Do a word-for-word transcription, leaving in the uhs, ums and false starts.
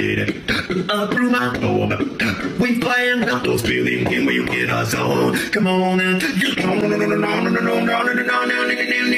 it up through my home. We playing out those feelings, can we get us on? Come on and